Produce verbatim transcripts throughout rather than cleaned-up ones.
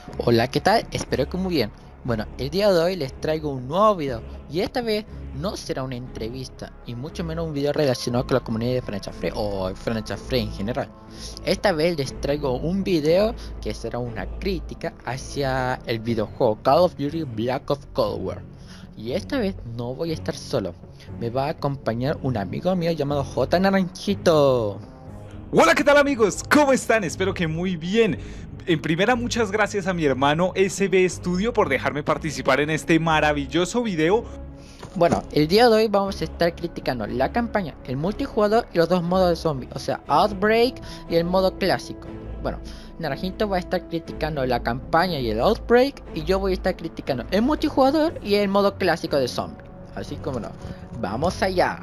Hola, ¿qué tal? Espero que muy bien. Bueno, el día de hoy les traigo un nuevo video y esta vez no será una entrevista y mucho menos un video relacionado con la comunidad de Francha Free o Francha Free en general. Esta vez les traigo un video que será una crítica hacia el videojuego Call of Duty Black Ops Cold War. Y esta vez no voy a estar solo, me va a acompañar un amigo mío llamado J Naranjito. Hola, ¿qué tal amigos? ¿Cómo están? Espero que muy bien. En primera, muchas gracias a mi hermano S B Studio por dejarme participar en este maravilloso video. Bueno, el día de hoy vamos a estar criticando la campaña, el multijugador y los dos modos de zombie, o sea, Outbreak y el modo clásico. Bueno, Naranjito va a estar criticando la campaña y el Outbreak, y yo voy a estar criticando el multijugador y el modo clásico de zombie. Así como no, ¡vamos allá!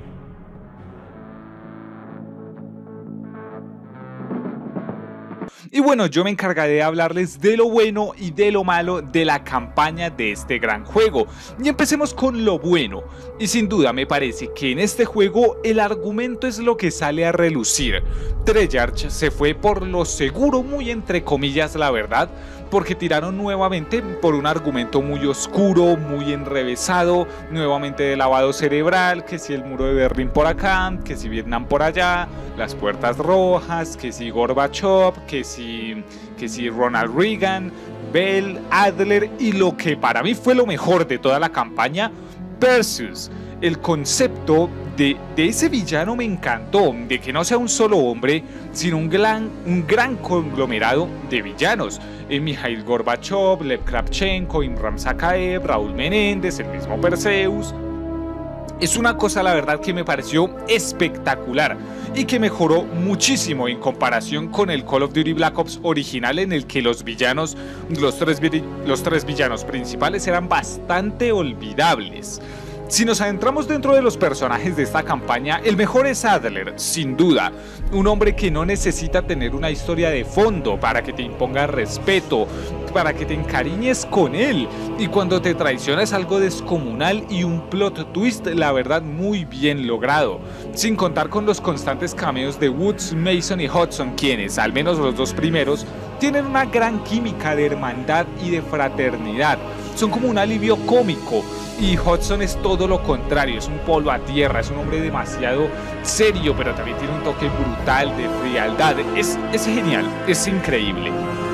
Y bueno, yo me encargaré de hablarles de lo bueno y de lo malo de la campaña de este gran juego. Y empecemos con lo bueno. Y sin duda me parece que en este juego el argumento es lo que sale a relucir. Treyarch se fue por lo seguro, muy entre comillas la verdad, porque tiraron nuevamente por un argumento muy oscuro, muy enrevesado, nuevamente de lavado cerebral, que si el muro de Berlín por acá, que si Vietnam por allá, las puertas rojas, que si Gorbachev, que si, que si Ronald Reagan, Bell, Adler, y lo que para mí fue lo mejor de toda la campaña, Perseus. El concepto de, de ese villano me encantó, de que no sea un solo hombre, sino un gran, un gran conglomerado de villanos. Eh, Mikhail Gorbachev, Lev Kravchenko, Imran Sakaev, Raúl Menéndez, el mismo Perseus. Es una cosa, la verdad, que me pareció espectacular y que mejoró muchísimo en comparación con el Call of Duty Black Ops original, en el que los villanos, los tres, los tres villanos principales eran bastante olvidables. Si nos adentramos dentro de los personajes de esta campaña, el mejor es Adler, sin duda. Un hombre que no necesita tener una historia de fondo para que te imponga respeto, para que te encariñes con él. Y cuando te traiciona es algo descomunal y un plot twist, la verdad, muy bien logrado. Sin contar con los constantes cameos de Woods, Mason y Hudson, quienes, al menos los dos primeros, tienen una gran química de hermandad y de fraternidad. Son como un alivio cómico. Y Hudson es todo lo contrario, es un polo a tierra, es un hombre demasiado serio, pero también tiene un toque brutal de frialdad. Es, es genial, es increíble.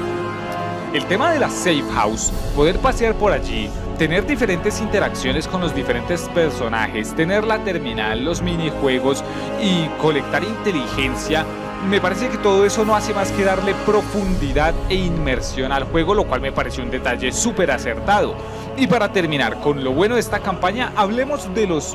El tema de la safe house, poder pasear por allí, tener diferentes interacciones con los diferentes personajes, tener la terminal, los minijuegos y colectar inteligencia, me parece que todo eso no hace más que darle profundidad e inmersión al juego, lo cual me pareció un detalle súper acertado. Y para terminar con lo bueno de esta campaña, hablemos de los...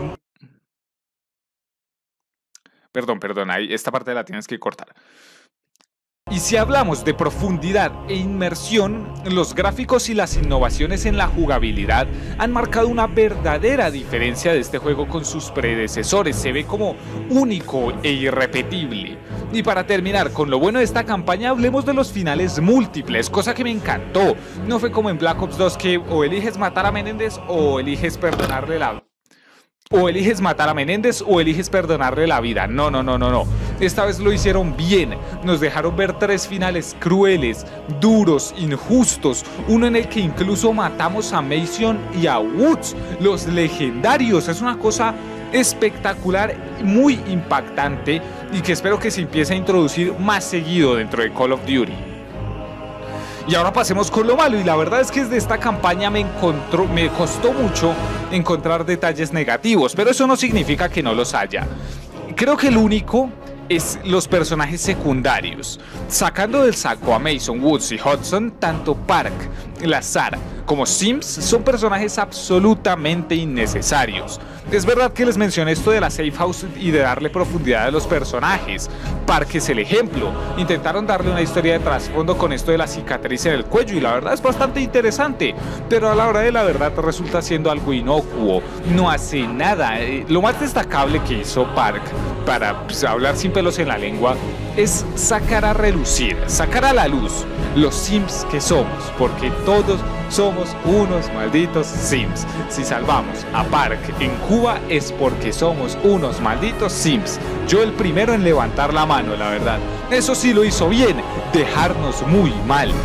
Perdón, perdón, ahí esta parte la tienes que cortar. Y si hablamos de profundidad e inmersión, los gráficos y las innovaciones en la jugabilidad han marcado una verdadera diferencia de este juego con sus predecesores. Se ve como único e irrepetible. Y para terminar con lo bueno de esta campaña, hablemos de los finales múltiples, cosa que me encantó. No fue como en Black Ops dos, que o eliges matar a Menéndez o eliges perdonarle la... O eliges matar a Menéndez o eliges perdonarle la vida. No, no, no, no, no. Esta vez lo hicieron bien. Nos dejaron ver tres finales crueles, duros, injustos. Uno en el que incluso matamos a Mason y a Woods, los legendarios. Es una cosa espectacular, muy impactante, y que espero que se empiece a introducir más seguido dentro de Call of Duty. Y ahora pasemos con lo malo, y la verdad es que desde esta campaña me, encontró, me costó mucho encontrar detalles negativos, pero eso no significa que no los haya. Creo que el único es los personajes secundarios. Sacando del saco a Mason, Woods y Hudson, tanto Park, Lazar como Sims son personajes absolutamente innecesarios. Es verdad que les mencioné esto de la safe house y de darle profundidad a los personajes. Park es el ejemplo. Intentaron darle una historia de trasfondo con esto de la cicatriz en el cuello y la verdad es bastante interesante, pero a la hora de la verdad resulta siendo algo inocuo. No hace nada. Lo más destacable que hizo Park, para pues, hablar sin pelos en la lengua, es sacar a relucir, sacar a la luz los Sims que somos, porque todos somos unos malditos Sims. Si salvamos a Park en Cuba es porque somos unos malditos Sims. Yo el primero en levantar la mano, la verdad. Eso sí lo hizo bien, dejarnos muy mal.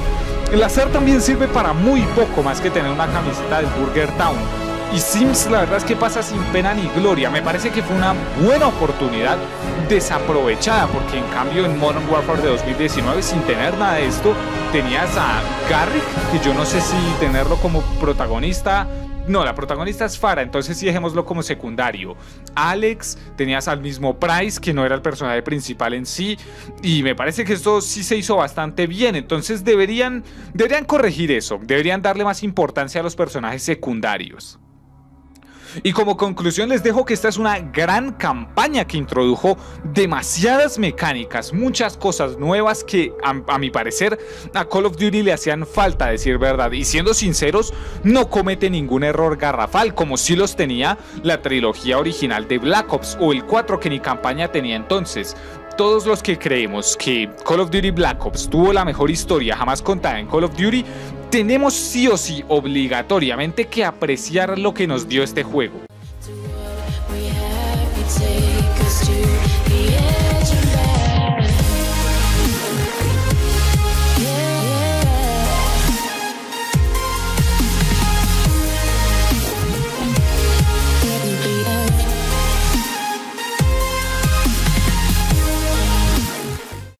El azar también sirve para muy poco más que tener una camiseta del Burger Town. Y Sims la verdad es que pasa sin pena ni gloria. Me parece que fue una buena oportunidad desaprovechada, porque en cambio en Modern Warfare de dos mil diecinueve, sin tener nada de esto, tenías a Garrick, que yo no sé si tenerlo como protagonista. No, la protagonista es Farah, entonces sí dejémoslo como secundario. Alex, tenías al mismo Price, que no era el personaje principal en sí, y me parece que esto sí se hizo bastante bien. Entonces deberían, deberían corregir eso, deberían darle más importancia a los personajes secundarios. Y como conclusión les dejo que esta es una gran campaña que introdujo demasiadas mecánicas, muchas cosas nuevas que a, a mi parecer a Call of Duty le hacían falta, a decir verdad. Y siendo sinceros, no comete ningún error garrafal como sí los tenía la trilogía original de Black Ops o el cuatro, que ni campaña tenía entonces. Todos los que creemos que Call of Duty Black Ops tuvo la mejor historia jamás contada en Call of Duty, tenemos sí o sí obligatoriamente que apreciar lo que nos dio este juego.